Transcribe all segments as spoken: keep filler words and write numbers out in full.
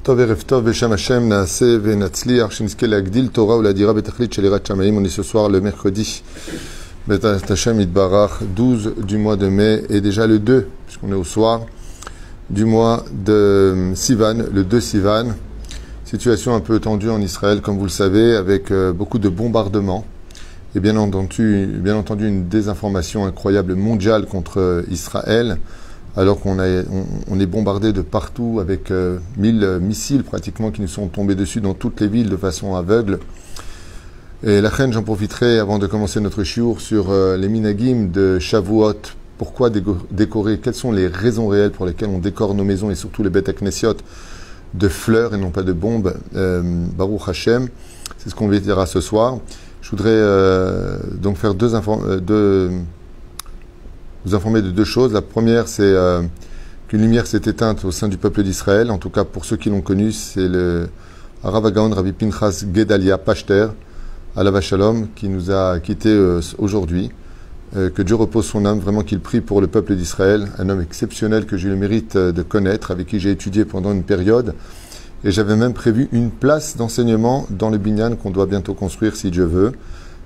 טוב, ערב טוב, בשם Hashem, נעשה ונצליח, שנזכה להגדיל תורה ולהדירה בתכלית של יראת שמיים. On est ce soir le mercredi, B'ezrat Hashem Yitbarach, douze du mois de mai, et déjà le deux, puisqu'on est au soir, du mois de Sivan, le deux Sivan. Situation un peu tendue en Israël, comme vous le savez, avec euh, beaucoup de bombardements, et bien entendu, bien entendu une désinformation incroyable mondiale contre Israël, alors qu'on a, on, on est bombardé de partout avec euh, mille missiles pratiquement qui nous sont tombés dessus dans toutes les villes de façon aveugle. Et la reine, j'en profiterai avant de commencer notre shiur sur euh, les minagim de Shavuot. Pourquoi décorer? Quelles sont les raisons réelles pour lesquelles on décore nos maisons et surtout les Beth Knessiot de fleurs et non pas de bombes? euh, Baruch Hashem, c'est ce qu'on verra ce soir. Je voudrais euh, donc faire deux, euh, deux vous informer de deux choses. La première, c'est euh, qu'une lumière s'est éteinte au sein du peuple d'Israël. En tout cas, pour ceux qui l'ont connu, c'est le Rav Gaon Rabbi Pinchas Gedalia Pachter, Alav Shalom, qui nous a quittés euh, aujourd'hui. Euh, que Dieu repose son âme, vraiment qu'il prie pour le peuple d'Israël. Un homme exceptionnel que j'ai eu le mérite de connaître, avec qui j'ai étudié pendant une période. Et j'avais même prévu une place d'enseignement dans le binyan qu'on doit bientôt construire, si Dieu veut.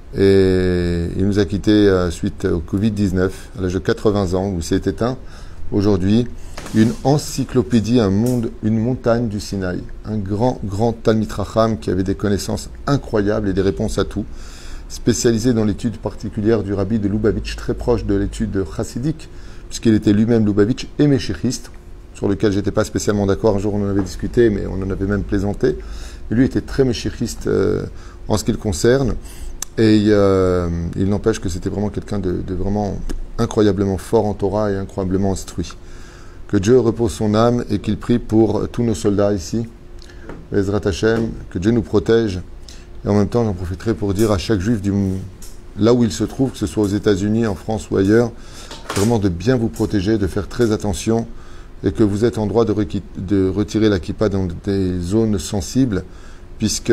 Et il nous a quittés euh, suite au covid dix-neuf, à l'âge de quatre-vingts ans, où il s'est éteint. Aujourd'hui, une encyclopédie, un monde, une montagne du Sinaï. Un grand, grand Talmid Racham qui avait des connaissances incroyables et des réponses à tout. Spécialisé dans l'étude particulière du rabbi de Lubavitch, très proche de l'étude chassidique, puisqu'il était lui-même Lubavitch et méchichiste, sur lequel j'étais pas spécialement d'accord. Un jour, on en avait discuté, mais on en avait même plaisanté. Et lui était très méchichiste euh, en ce qui le concerne. Et euh, il n'empêche que c'était vraiment quelqu'un de, de vraiment incroyablement fort en Torah et incroyablement instruit. Que Dieu repose son âme et qu'il prie pour tous nos soldats ici. B'ezrat Hashem, que Dieu nous protège. Et en même temps, j'en profiterai pour dire à chaque juif, du, là où il se trouve, que ce soit aux États-Unis, en France ou ailleurs, vraiment de bien vous protéger, de faire très attention et que vous êtes en droit de, de retirer la kippa dans des zones sensibles, puisque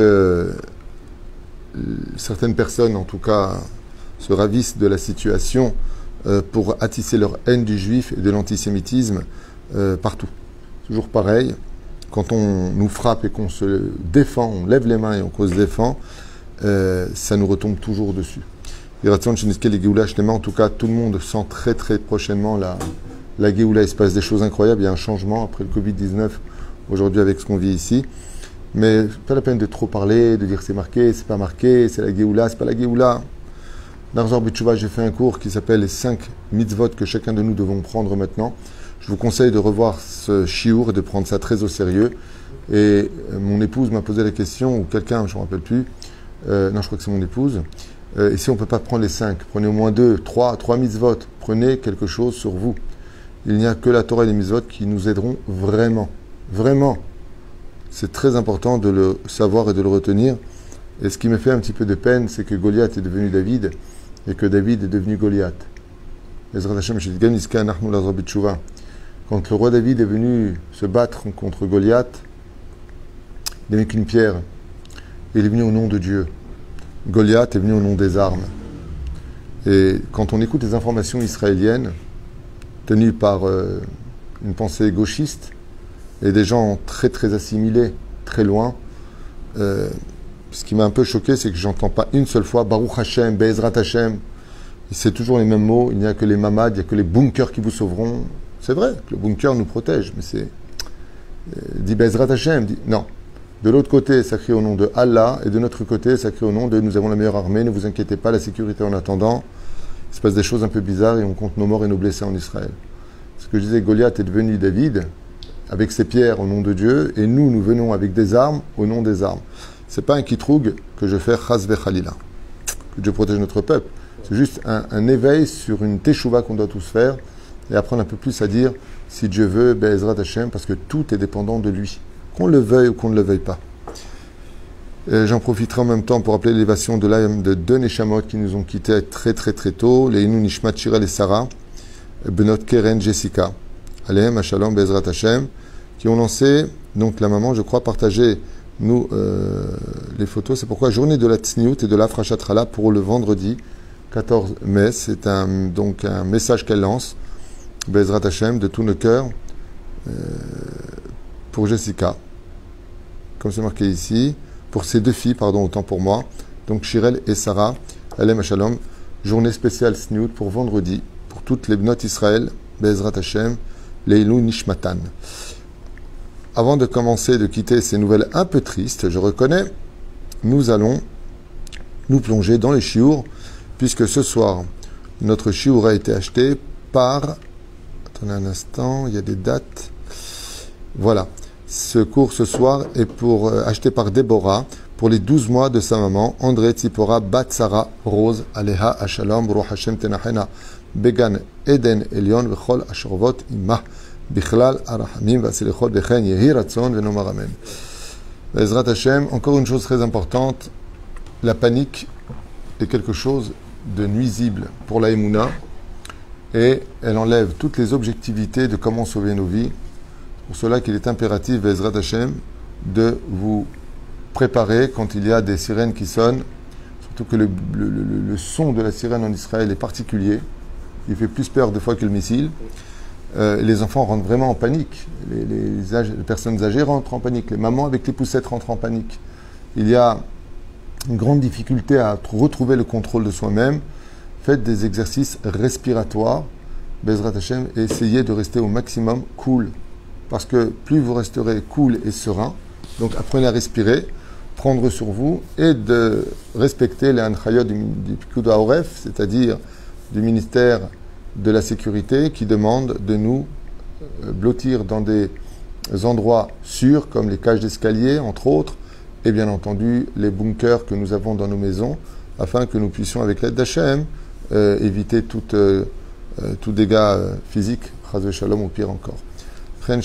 certaines personnes, en tout cas, se ravissent de la situation euh, pour attisser leur haine du juif et de l'antisémitisme euh, partout. Toujours pareil, quand on nous frappe et qu'on se défend, on lève les mains et on se défend, euh, ça nous retombe toujours dessus. En tout cas, tout le monde sent très très prochainement la, la Géoula. Il se passe des choses incroyables, il y a un changement après le covid dix-neuf, aujourd'hui avec ce qu'on vit ici. Mais pas la peine de trop parler, de dire c'est marqué, c'est pas marqué, c'est la Géoula, c'est pas la Géoula. Dans Zohar B'Teshuvah, j'ai fait un cours qui s'appelle les cinq mitzvot que chacun de nous devons prendre maintenant. Je vous conseille de revoir ce shiur et de prendre ça très au sérieux. Et mon épouse m'a posé la question, ou quelqu'un, je ne me rappelle plus, euh, non je crois que c'est mon épouse, euh, et si on ne peut pas prendre les cinq, prenez au moins deux, trois, trois mitzvot, prenez quelque chose sur vous. Il n'y a que la Torah et les mitzvot qui nous aideront vraiment, vraiment. C'est très important de le savoir et de le retenir. Et ce qui me fait un petit peu de peine, c'est que Goliath est devenu David et que David est devenu Goliath. Quand le roi David est venu se battre contre Goliath, il n'avait qu'une pierre. Et il est venu au nom de Dieu. Goliath est venu au nom des armes. Et quand on écoute les informations israéliennes, tenues par euh, une pensée gauchiste, et des gens très très assimilés, très loin. Euh, ce qui m'a un peu choqué, c'est que j'entends pas une seule fois Baruch Hashem, B'ezrat Hashem. C'est toujours les mêmes mots. Il n'y a que les mamad, il n'y a que les bunkers qui vous sauveront. C'est vrai que le bunker nous protège, mais c'est euh, dit B'ezrat Hashem. Dit, non. De l'autre côté, ça crie au nom de Allah, et de notre côté, ça crie au nom de nous avons la meilleure armée. Ne vous inquiétez pas, la sécurité en attendant. Il se passe des choses un peu bizarres et on compte nos morts et nos blessés en Israël. Ce que je disais, Goliath est devenu David, avec ses pierres au nom de Dieu, et nous, nous venons avec des armes au nom des armes. C'est pas un kitroug que je fais chas vechalila, que Dieu protège notre peuple. C'est juste un, un éveil sur une teshuva qu'on doit tous faire, et apprendre un peu plus à dire, si Dieu veut, Be'ezrat Hashem, parce que tout est dépendant de lui, qu'on le veuille ou qu'on ne le veuille pas. Et j'en profiterai en même temps pour rappeler l'élévation de l'âme de deux Neshamot qui nous ont quittés très très très tôt, les Inu Nishmat Shirel et Sarah, Benot Keren Jessica. Aleem, Shalom, Be'ezrat Hashem, qui ont lancé, donc la maman, je crois, partager nous euh, les photos. C'est pourquoi journée de la Tzniout et de la Frachat pour le vendredi quatorze mai. C'est un, donc un message qu'elle lance, Be'ezrat Hashem, de tout nos cœurs, euh, pour Jessica. comme c'est marqué ici, pour ces deux filles, pardon, autant pour moi, donc Shirel et Sarah, Alem Shalom, journée spéciale Sniout pour vendredi, pour toutes les bnot Israël, Be'ezrat Hashem, Leilou Nishmatan. Avant de commencer, de quitter ces nouvelles un peu tristes, je reconnais, nous allons nous plonger dans les chiours, puisque ce soir, notre chiour a été acheté par... Attendez un instant, il y a des dates. Voilà. Ce cours ce soir est pour euh, acheté par Déborah pour les douze mois de sa maman, André Tzipora Batsara Rose, Aleha Ashalom, Baruch Hashem Tenachena, Began Eden Elion, Vechol Ashervot Imah, Bichlal Arahamim, Vasilechol Bechen, Yehi Ratzon, Venomar Amen. Ezrat Hashem, encore une chose très importante, la panique est quelque chose de nuisible pour la Emouna et elle enlève toutes les objectivités de comment sauver nos vies. C'est pour cela qu'il est impératif, Ezrat Hashem, de vous préparer quand il y a des sirènes qui sonnent, surtout que le, le, le, le son de la sirène en Israël est particulier, il fait plus peur des fois que le missile. Euh, les enfants rentrent vraiment en panique, les, les, âges, les personnes âgées rentrent en panique, les mamans avec les poussettes rentrent en panique. Il y a une grande difficulté à retrouver le contrôle de soi-même. Faites des exercices respiratoires, Bezrat Hashem, et essayez de rester au maximum cool, parce que plus vous resterez cool et serein, donc apprenez à respirer, prendre sur vous et de respecter les anchayot du, du Pikoud Haoref, c'est-à-dire du ministère de la Sécurité, qui demande de nous blottir dans des endroits sûrs, comme les cages d'escalier, entre autres, et bien entendu les bunkers que nous avons dans nos maisons, afin que nous puissions, avec l'aide d'Hachem, euh, éviter tout, euh, tout dégât euh, physique, Chaz Shalom, ou pire encore. Et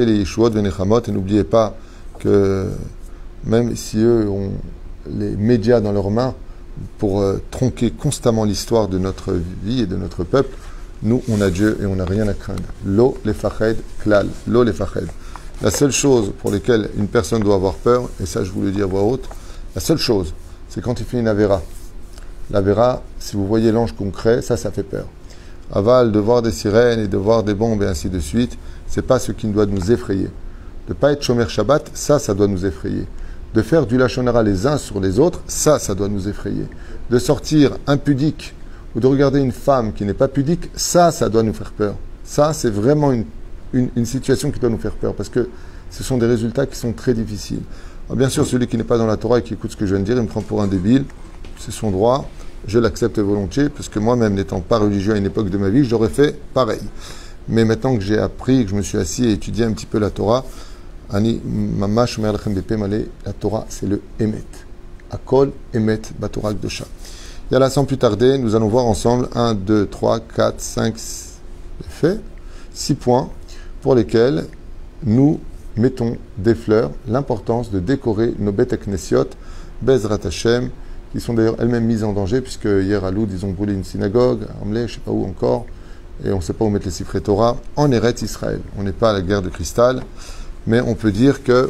n'oubliez pas que même si eux ont les médias dans leurs mains pour euh, tronquer constamment l'histoire de notre vie et de notre peuple, nous, on a Dieu et on n'a rien à craindre. Lo lefached klal, lo lefached. La seule chose pour laquelle une personne doit avoir peur, et ça je vous le dis à voix haute, la seule chose, c'est quand il fait une avéra. L'avéra, si vous voyez l'ange concret, ça, ça fait peur. Aval, de voir des sirènes et de voir des bombes et ainsi de suite, c'est pas ce qui doit nous effrayer. De ne pas être Shomer Shabbat, ça, ça doit nous effrayer. De faire du Lachon Hara les uns sur les autres, ça, ça doit nous effrayer. De sortir impudique ou de regarder une femme qui n'est pas pudique, ça, ça doit nous faire peur. Ça, c'est vraiment une, une, une situation qui doit nous faire peur, parce que ce sont des résultats qui sont très difficiles. Alors, bien sûr, celui qui n'est pas dans la Torah et qui écoute ce que je viens de dire, il me prend pour un débile, c'est son droit, je l'accepte volontiers, parce que moi-même, n'étant pas religieux à une époque de ma vie, j'aurais fait pareil. Mais maintenant que j'ai appris, que je me suis assis et étudié un petit peu la Torah, Ani mamash omer lachem bepe malé, la Torah c'est le Emet. Akol Emet Batorah Kdosha. Et là, sans plus tarder, nous allons voir ensemble un, deux, trois, quatre, cinq, faits, six points pour lesquels nous mettons des fleurs, l'importance de décorer nos bêtes knessiot, Bezrat Hashem, qui sont d'ailleurs elles-mêmes mises en danger, puisque hier à Loud, ils ont brûlé une synagogue, à Amlé, je ne sais pas où encore, et on ne sait pas où mettre les siffrets Torah, en Eretz Israël. On n'est pas à la guerre de cristal, mais on peut dire que,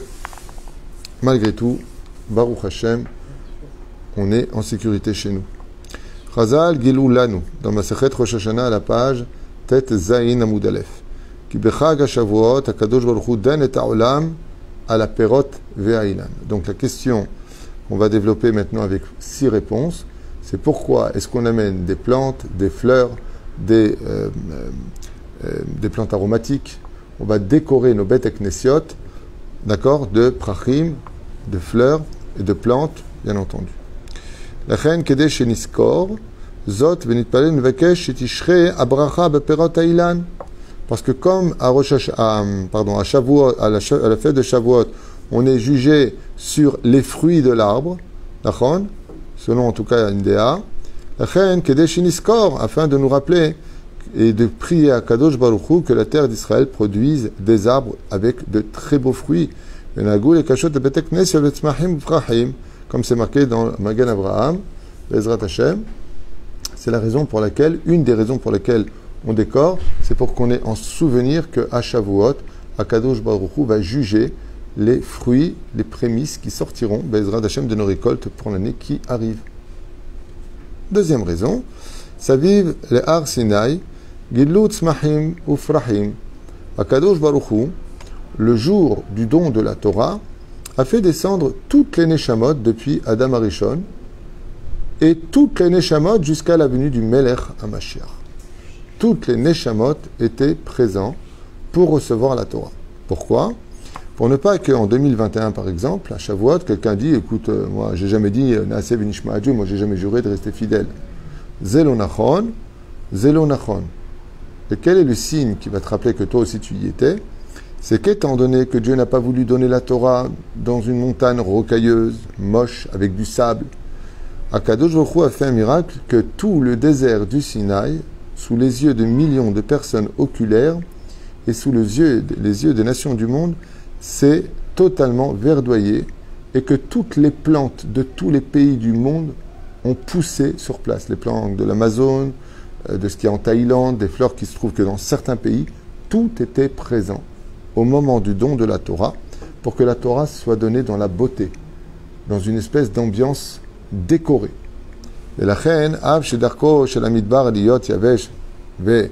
malgré tout, Baruch Hashem, on est en sécurité chez nous. Chazal Gilou Lanu, dans Masechet Rosh Hashanah, à la page Tet Zayin Amud Aleph. Ki bechag HaShavuot, HaKadosh Baruch Hu den et ha'olam ala perot ve'ailan. Donc la question qu'on va développer maintenant avec six réponses, c'est pourquoi est-ce qu'on amène des plantes, des fleurs, des, euh, euh, des plantes aromatiques. On va décorer nos bêtes knessiot, d'accord, de prachim, de fleurs et de plantes, bien entendu. Lachen kedeh sheniskor, zot venitpalel nevakesh shetishrei abracha beperot hailan. Parce que comme à Rosh Hash- à, pardon, à Shavuot, à la, à la fête de Shavuot, on est jugé sur les fruits de l'arbre, d'accord, selon en tout cas une déa, lachen kedeh sheniskor, afin de nous rappeler et de prier à Kadosh Baruch Hu que la terre d'Israël produise des arbres avec de très beaux fruits. Comme c'est marqué dans Magan Abraham, Bezrat Hashem. C'est la raison pour laquelle, une des raisons pour lesquelles on décore, c'est pour qu'on ait en souvenir que à Shavuot, Kadosh Baruch Hu va juger les fruits, les prémices qui sortiront, Bezrat Hashem, de nos récoltes pour l'année qui arrive. Deuxième raison, ça vive les Har Sinai, Gidlut Smahim Ufrahim. Akadosh Baruch Hu, le jour du don de la Torah, a fait descendre toutes les Neshamot depuis Adam Arishon et toutes les Neshamot jusqu'à la venue du Melech HaMashiach. Toutes les Neshamot étaient présents pour recevoir la Torah. Pourquoi? Pour ne pas qu'en deux mille vingt et un, par exemple, à Shavuot, quelqu'un dit, écoute, euh, moi, j'ai jamais dit Naaseh v'nishma à Dieu, moi, j'ai jamais juré de rester fidèle. Zelo nachon, zelo nachon. Et quel est le signe qui va te rappeler que toi aussi tu y étais? C'est qu'étant donné que Dieu n'a pas voulu donner la Torah dans une montagne rocailleuse, moche, avec du sable, Akadosh Baruch Hu a fait un miracle que tout le désert du Sinaï, sous les yeux de millions de personnes oculaires et sous les yeux, les yeux des nations du monde, s'est totalement verdoyé et que toutes les plantes de tous les pays du monde ont poussé sur place. Les plantes de l'Amazone, de ce qui est en Thaïlande, des fleurs qui se trouvent que dans certains pays, tout était présent au moment du don de la Torah, pour que la Torah soit donnée dans la beauté, dans une espèce d'ambiance décorée. Et la reine, Av Shedarko Shelamidbar Liyot Yavesh Ve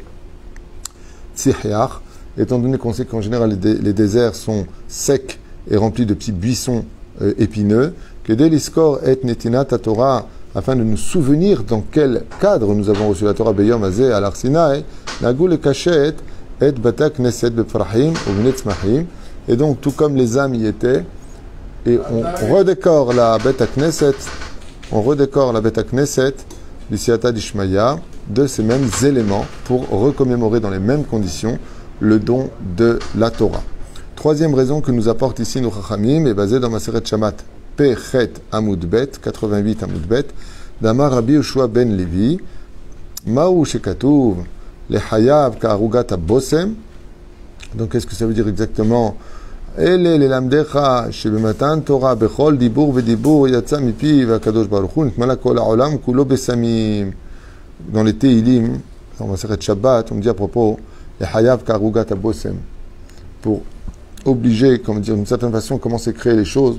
Tzihiyach, étant donné qu'on sait qu'en général les, dé, les déserts sont secs et remplis de petits buissons euh, épineux, que Deliskor et Netinat Torah, afin de nous souvenir dans quel cadre nous avons reçu la Torah Beyom Azeh al Har Sinaï, Nagu le Kachet et Bata Knesset Befrahim ou Netzmahim, et donc tout comme les âmes y étaient, et on redécore la Beta Knesset, on redécore la Beta Knesset du Siyata d'Ishmaïa de ces mêmes éléments pour recommémorer dans les mêmes conditions le don de la Torah. Troisième raison que nous apporte ici nos Chachamim est basée dans Maseret Shamat Pechet Amud Bet, quatre-vingt-huit Amud Bet, d'Amar Rabbi Yoshua ben Levi, Maou Shekatuv, les Hayav Ka'arugat Abosem. Donc qu'est-ce que ça veut dire exactement? Ele le lamdecha shebematan Torah bechol dibur vedibur yatsa mipi v'akadosh baruch hu nitmala kol ha'olam kulo besamim. Dans les Teilim, dans Maseret Shabbat, on me dit à propos les Hayav Ka'arugat Abosem, pour obliger, comme dire d'une certaine façon, comment c'est créer les choses,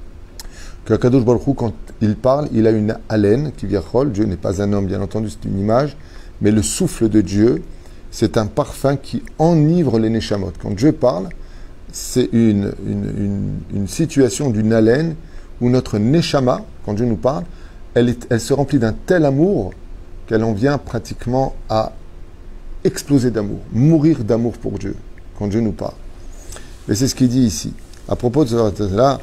que Akadosh Baruch Hu, quand il parle, il a une haleine qui vient chol. Dieu n'est pas un homme, bien entendu, c'est une image, mais le souffle de Dieu, c'est un parfum qui enivre les Neshamot. Quand Dieu parle, c'est une, une, une, une situation d'une haleine où notre Neshama, quand Dieu nous parle, elle, est, elle se remplit d'un tel amour qu'elle en vient pratiquement à exploser d'amour, mourir d'amour pour Dieu, quand Dieu nous parle. Et c'est ce qu'il dit ici. À propos de cela,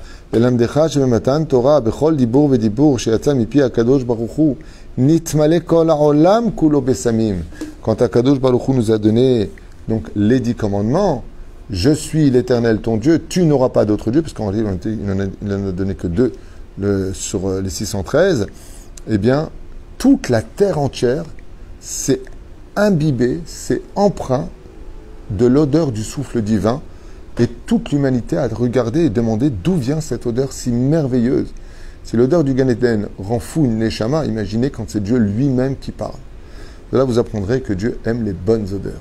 Torah bechol dibur vedibur sheyatsa mipi akadosh baruch hu nitmale kol ha'olam kulo besamim. Quand Akadosh baruch hu nous a donné donc les dix commandements, je suis l'Éternel ton Dieu, tu n'auras pas d'autre Dieu, parce qu'en réalité il n'en a donné que deux le, sur les six cent treize. Eh bien, toute la terre entière s'est imbibée, s'est empreint de l'odeur du souffle divin. Et toute l'humanité a regardé et demandé d'où vient cette odeur si merveilleuse. Si l'odeur du Gan Eden rend fou une Neshama, imaginez quand c'est Dieu lui-même qui parle. De là, vous apprendrez que Dieu aime les bonnes odeurs.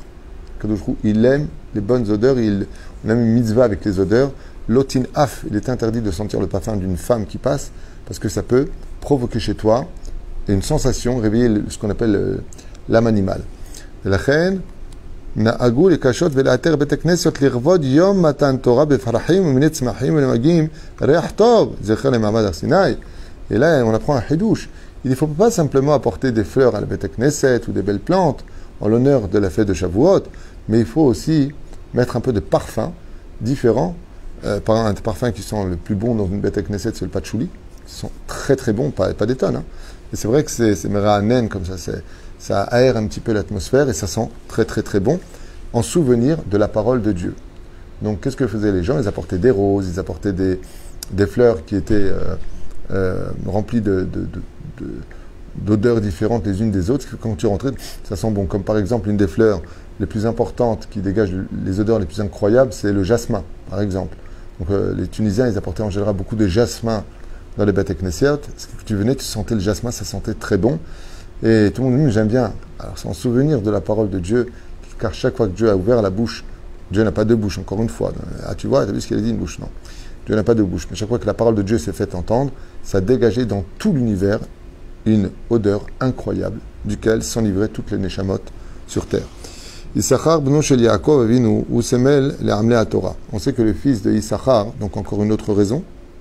Il aime les bonnes odeurs. Il, on a une mitzvah avec les odeurs. Lotin af, il est interdit de sentir le parfum d'une femme qui passe parce que ça peut provoquer chez toi une sensation, réveiller ce qu'on appelle l'âme animale. La reine, נהגו לקשות ולאתר בית הכנסת לרבוד יום מתן תורה בפרחים ומיני צמחים ולמגיעים ריח טוב, זכר למעמד הר סיני. Et là, on apprend un hidouche. Il ne faut pas simplement apporter des fleurs à la Beit Knesset ou des belles plantes en l'honneur de la fête de Shavuot, mais il faut aussi mettre un peu de parfum différent. Euh, par un des parfums qui sont le plus bon dans une Beit Knesset, c'est le patchouli. Ils sont très très bons, pas, pas des tonnes. Hein. Et c'est vrai que c'est, c'est meranen comme ça, c'est... ça aère un petit peu l'atmosphère et ça sent très très très bon en souvenir de la parole de Dieu. Donc qu'est-ce que faisaient les gens? Ils apportaient des roses, ils apportaient des, des fleurs qui étaient euh, euh, remplies de, de, de, de, d'odeurs différentes les unes des autres. Quand tu rentrais, ça sent bon. Comme par exemple une des fleurs les plus importantes qui dégagent les odeurs les plus incroyables, c'est le jasmin, par exemple. Donc euh, les Tunisiens, ils apportaient en général beaucoup de jasmin dans les Beit Knesset. Quand tu venais, tu sentais le jasmin, ça sentait très bon. Et tout le monde dit, j'aime bien. Alors, c'est en souvenir de la parole de Dieu, car chaque fois que Dieu a ouvert la bouche, Dieu n'a pas deux bouches, encore une fois. Ah, tu vois, tu as vu ce qu'il a dit, une bouche? Non. Dieu n'a pas deux bouches. Mais chaque fois que la parole de Dieu s'est faite entendre, ça dégageait dans tout l'univers une odeur incroyable, duquel s'enivraient toutes les Neshamot sur terre. Issachar, bno shel Yaakov avinu, ou semel le amle Torah. On sait que le fils de Issachar, donc encore une autre raison,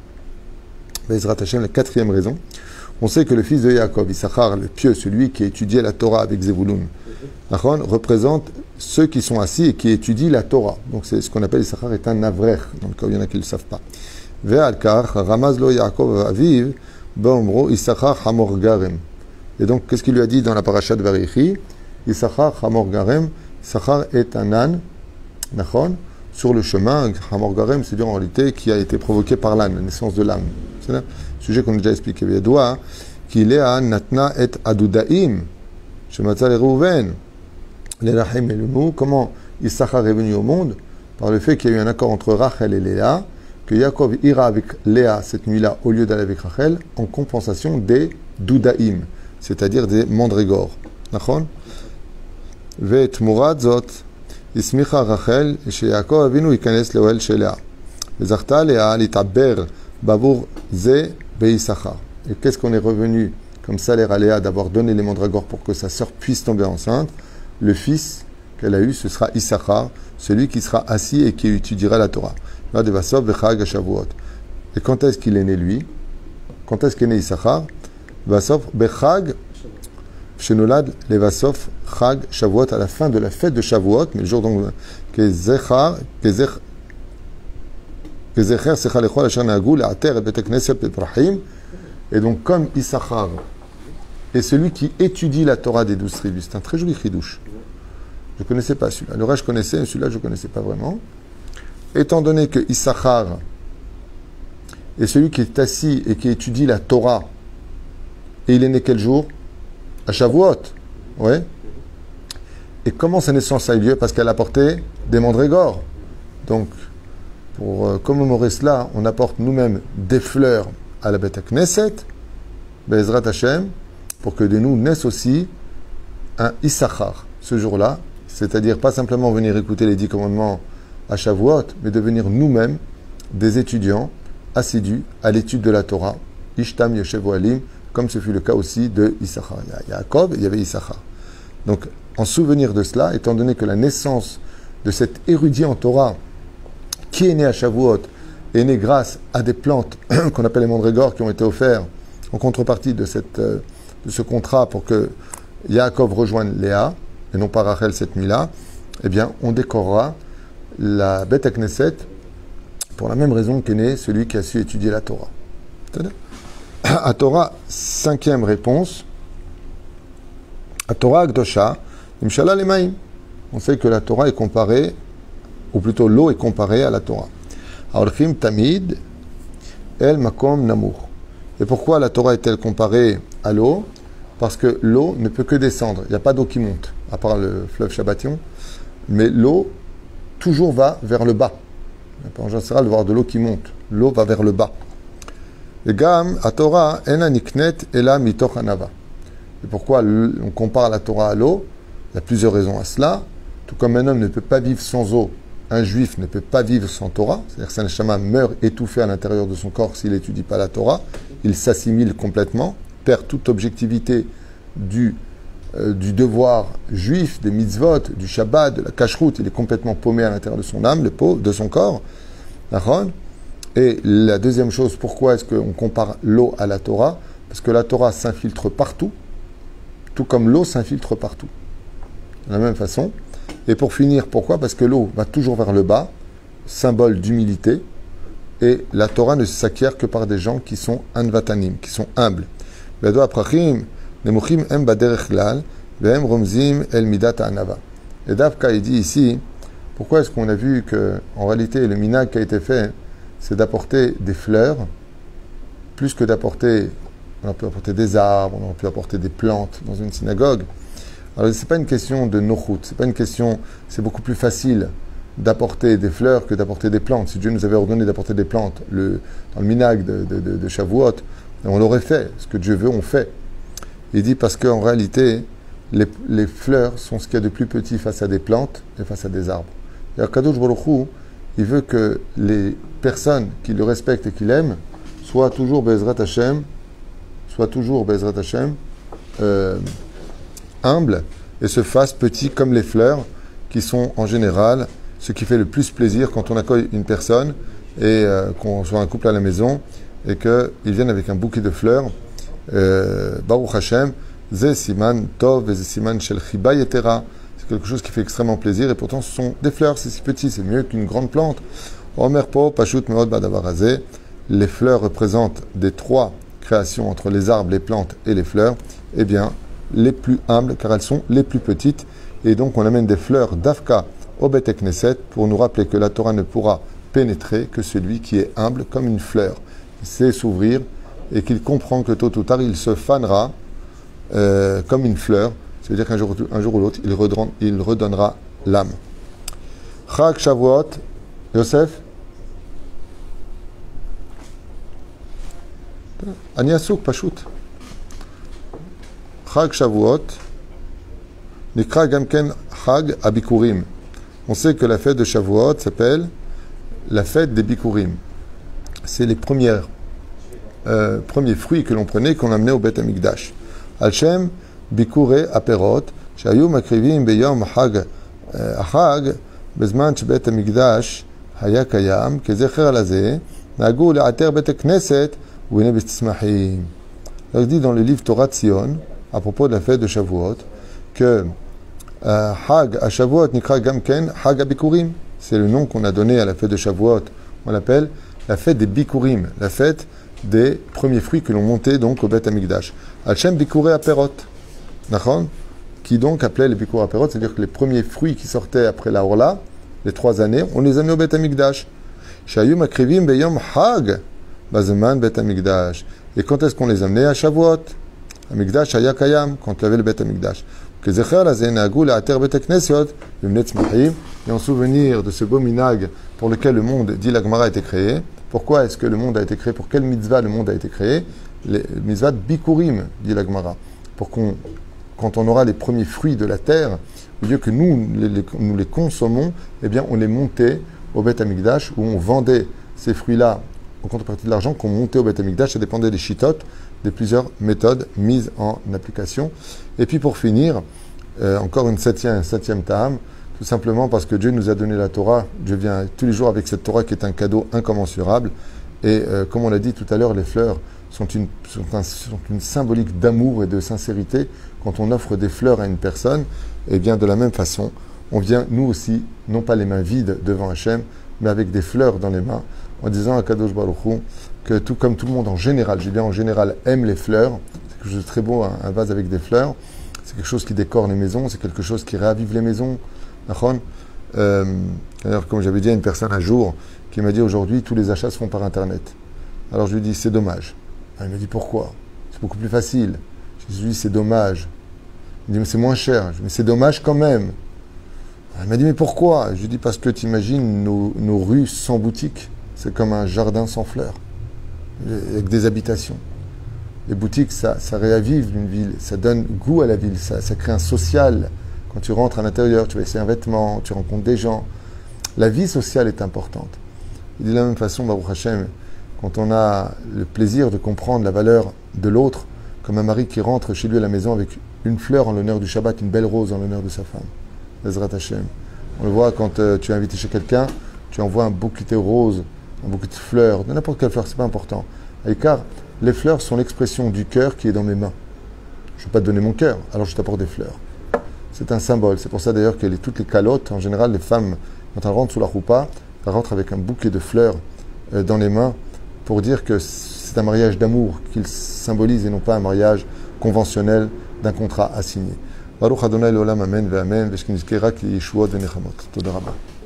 Bezrat Hashem, la quatrième raison. On sait que le fils de Yaakov, Issachar, le pieux, celui qui étudiait la Torah avec Zevulun, représente ceux qui sont assis et qui étudient la Torah. Donc c'est ce qu'on appelle Issachar est un avrech, dans le cas où il y en a qui ne le savent pas. Ve'alkar, Ramazlo Yaakov Aviv, Baomro, Issachar Hamor Garem. Et donc, qu'est-ce qu'il lui a dit dans la paracha de Varichi? Issachar Hamor Garem, Issachar est un âne, Nachon, sur le chemin. Hamor Garem, c'est-à-dire en réalité qui a été provoqué par l'âne, la naissance de l'âne. C'est un sujet qu'on a déjà expliqué. Il doit qu'il est à Natna et Adudaim, chez Matzal et Reuven, les Rahim et le Nou. Comment Issachar est venu au monde? Par le fait qu'il y a eu un accord entre Rachel et Léa, que Yaakov ira avec Léa cette nuit-là au lieu d'aller avec Rachel, en compensation des Doudaim, c'est-à-dire des mandrégores. Nachon? Vet Murad Zot, Ismicha Rachel, chez Yaakov Avinu, Ikanes Leoel chez Léa. Vezarta Léa, l'itaber, Bavour Ze, Beissachar. Et qu'est-ce qu'on est revenu comme salaire à Léa d'avoir donné les mandragores pour que sa sœur puisse tomber enceinte? Le fils qu'elle a eu, ce sera Issachar, celui qui sera assis et qui étudiera la Torah. Et quand est-ce qu'il est né lui? Quand est-ce qu'est né Issachar? Vasov Bechag Shenolad Levasov Chag Shavuot, à la fin de la fête de Shavuot, mais le jour donc que Zechar que Zecher Sechar Lechol Asher Nagou La'ater et Bet Knesset Betrahim. Et donc comme Issachar est celui qui étudie la Torah des douze tribus, c'est un très joli chidouche. Je ne connaissais pas celui-là. Le reste je connaissais, mais celui-là je ne connaissais pas vraiment. Étant donné que Issachar est celui qui est assis et qui étudie la Torah, et il est né quel jour? À Shavuot. Ouais. Et comment sa naissance a eu lieu? Parce qu'elle apportait des mandrégores. Donc, pour euh, commémorer cela, on apporte nous-mêmes des fleurs à la Beth Knesset, Be'ezrat Hashem, pour que de nous naisse aussi un Issachar ce jour-là, c'est-à-dire pas simplement venir écouter les dix commandements à Shavuot, mais devenir nous-mêmes des étudiants assidus à l'étude de la Torah, Ishtam Yoshev Ohalim, comme ce fut le cas aussi de Issachar. Il y a Yaakov et il y avait Issachar. Donc, en souvenir de cela, étant donné que la naissance de cet érudit en Torah, qui est né à Shavuot, est né grâce à des plantes qu'on appelle les mandrégores, qui ont été offerts en contrepartie de, cette, de ce contrat pour que Yaakov rejoigne Léa, et non pas Rachel cette nuit-là, eh bien, on décorera la Beth Knesset pour la même raison qu'est né celui qui a su étudier la Torah. À Torah, cinquième réponse. À Torah Akdosha, Imshala Lemaim. On sait que la Torah est comparée, ou plutôt l'eau est comparée à la Torah. Aorchim Tamid, El Makom Namour. Et pourquoi la Torah est-elle comparée à l'eau? Parce que l'eau ne peut que descendre. Il n'y a pas d'eau qui monte, à part le fleuve Shabbaton. Mais l'eau, toujours va vers le bas. En général, de voir de l'eau qui monte. L'eau va vers le bas. Et Gam, à Torah, Ena Niknet, Ela Mitoch Anava. Et pourquoi on compare la Torah à l'eau? Il y a plusieurs raisons à cela. Tout comme un homme ne peut pas vivre sans eau, un juif ne peut pas vivre sans Torah. C'est-à-dire que San Neshama meurt étouffé à l'intérieur de son corps s'il n'étudie pas la Torah. Il s'assimile complètement, perd toute objectivité du, euh, du devoir juif, des mitzvot, du Shabbat, de la cacheroute. Il est complètement paumé à l'intérieur de son âme, le pauvre, de son corps. Et la deuxième chose, pourquoi est-ce qu'on compare l'eau à la Torah? Parce que la Torah s'infiltre partout, tout comme l'eau s'infiltre partout. De la même façon. Et pour finir, pourquoi? Parce que l'eau va toujours vers le bas, symbole d'humilité, et la Torah ne s'acquiert que par des gens qui sont anvatanim, qui sont humbles. Et Davka, il dit ici, pourquoi est-ce qu'on a vu que, en réalité, le minag qui a été fait, c'est d'apporter des fleurs, plus que d'apporter, on a pu apporter des arbres, on a pu apporter des plantes dans une synagogue. Alors, ce n'est pas une question de nochut, c'est pas une question, c'est beaucoup plus facile d'apporter des fleurs que d'apporter des plantes. Si Dieu nous avait ordonné d'apporter des plantes le, dans le minag de, de, de, de Shavuot, on l'aurait fait. Ce que Dieu veut, on fait. Il dit parce qu'en réalité, les, les fleurs sont ce qu'il y a de plus petit face à des plantes et face à des arbres. Et Kadosh Baruch Hu, il veut que les personnes qui le respectent et qui l'aiment soient toujours Be'ezrat Hashem, soient toujours Be'ezrat Hashem, euh, humbles et se fassent petits comme les fleurs qui sont en général ce qui fait le plus plaisir quand on accueille une personne et euh, qu'on soit un couple à la maison et qu'ils viennent avec un bouquet de fleurs. Euh, Baruch Hashem, Ze Siman Tov, Ze Siman Shel Chiba Yetera. C'est quelque chose qui fait extrêmement plaisir, et pourtant ce sont des fleurs, c'est si petit, c'est mieux qu'une grande plante. Omer Po, Pashut Meod Badavarazé. Les fleurs représentent des trois créations entre les arbres, les plantes et les fleurs, eh bien, les plus humbles, car elles sont les plus petites. Et donc, on amène des fleurs d'Afka au Beth Knesset pour nous rappeler que la Torah ne pourra pénétrer que celui qui est humble comme une fleur. Il sait s'ouvrir et qu'il comprend que tôt ou tard, il se fanera euh, comme une fleur. C'est-à-dire qu'un jour, un jour ou l'autre, il, redonne, il redonnera l'âme. Chag Shavuot, Yosef Ani Asuk, Pashut. Chag Shavuot, Nikra Gamken Chag Abikurim. On sait que la fête de Shavuot s'appelle la fête des Bikurim. C'est les premières, euh, premiers fruits que l'on prenait, qu'on amenait au Beth Amikdash. Al-Shem Bikure Aperot, Shayu Makrivim Beyom Chag Chag, Bezman Beth Amikdash Haya Kayam, Kezecher Alazeh, Nagu Le'ater Beth Knesset, Ouene Bestismahim. Il dit dans le livre Torah Tzion, à propos de la fête de Shavuot, que euh, Hag à Shavuot Nikra Gamken Hag Abikurim. C'est le nom qu'on a donné à la fête de Shavuot. On l'appelle la fête des Bikurim, la fête des premiers fruits que l'on montait donc au Beth Amikdash. Al-Shem Bikure Aperot, qui donc appelait les Bikure Aperot, c'est-à-dire que les premiers fruits qui sortaient après la Orla, les trois années, on les amenait au Beth Amikdash. Shayu Makrivim Beyom Hag Bazeman Beth Amikdash. Et quand est-ce qu'on les amenait? À Shavuot. Amikdash Haya Kayam, quand il y avait le Beth Amikdash. Que Zecher Lazé Nagu Le'ater Beth Knesset, Vimnet Tzmachim. Et en souvenir de ce beau minag pour lequel le monde, dit la Gemara, a été créé. Pourquoi est-ce que le monde a été créé? Pour quelle mitzvah le monde a été créé? Les mitzvah de Bikurim, dit la Gemara. Pour qu'on, quand on aura les premiers fruits de la terre, au lieu que nous les, les, nous les consommons, eh bien on les montait au Beth Amikdash, où on vendait ces fruits-là en contrepartie de l'argent qu'on montait au Beth Amikdash. Ça dépendait des chitotes, des plusieurs méthodes mises en application. Et puis pour finir, euh, encore une septième, septième ta'am, tout simplement parce que Dieu nous a donné la Torah. Dieu vient tous les jours avec cette Torah qui est un cadeau incommensurable. Et euh, comme on l'a dit tout à l'heure, les fleurs sont une, sont, un, sont une symbolique d'amour et de sincérité. Quand on offre des fleurs à une personne, et bien de la même façon, on vient nous aussi, non pas les mains vides devant Hachem, mais avec des fleurs dans les mains, en disant à Kadosh Baruch Hu que tout comme tout le monde en général, j'ai bien en général, aime les fleurs. C'est quelque chose de très beau, un, un vase avec des fleurs. C'est quelque chose qui décore les maisons, c'est quelque chose qui ravive les maisons. Euh, d'ailleurs, comme j'avais dit à une personne un jour, qui m'a dit aujourd'hui, tous les achats se font par Internet. Alors je lui dis, c'est dommage. Elle me dit, pourquoi? C'est beaucoup plus facile. Je lui dis, c'est dommage. Il me dit, mais c'est moins cher. Je lui dis, mais c'est dommage quand même. Elle m'a dit, mais pourquoi? Je lui dis, parce que tu imagines nos, nos rues sans boutique. C'est comme un jardin sans fleurs, avec des habitations. Les boutiques, ça, ça réavive une ville, ça donne goût à la ville, ça, ça crée un social. Quand tu rentres à l'intérieur, tu vas essayer un vêtement, tu rencontres des gens. La vie sociale est importante. Et de la même façon, Baruch Hashem, quand on a le plaisir de comprendre la valeur de l'autre, comme un mari qui rentre chez lui à la maison avec une fleur en l'honneur du Shabbat, une belle rose en l'honneur de sa femme. Bezrat Hashem. On le voit quand euh, tu es invité chez quelqu'un, tu envoies un bouquet rose, un bouquet de fleurs, de n'importe quelle fleur, c'est pas important. Et car les fleurs sont l'expression du cœur qui est dans mes mains. Je ne vais pas te donner mon cœur, alors je t'apporte des fleurs. C'est un symbole. C'est pour ça d'ailleurs que les, toutes les calottes, en général, les femmes, quand elles rentrent sous la roupa, elles rentrent avec un bouquet de fleurs euh, dans les mains pour dire que c'est un mariage d'amour qu'ils symbolisent et non pas un mariage conventionnel d'un contrat assigné. Baruch Adonai l'olam amen ve'amen ve'shkinizkera ki yeshuot ve'nechamot. Toda rabba.